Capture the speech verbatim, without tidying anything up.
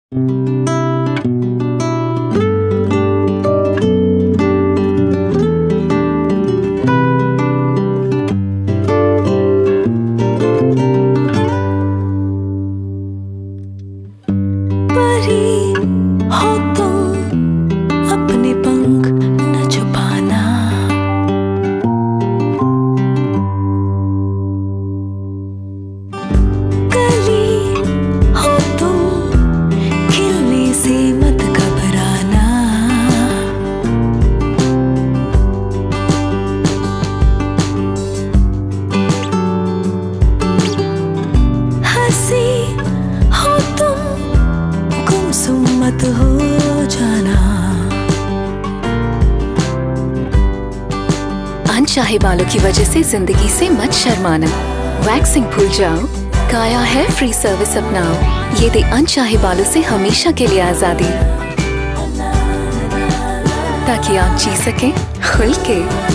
अनचाहे बालों की वजह से जिंदगी से मत शर्माना। वैक्सिंग भूल जाओ, काया है फ्री सर्विस अपनाओ। ये दे अनचाहे बालों से हमेशा के लिए आजादी, ताकि आप जी सकें खुल के।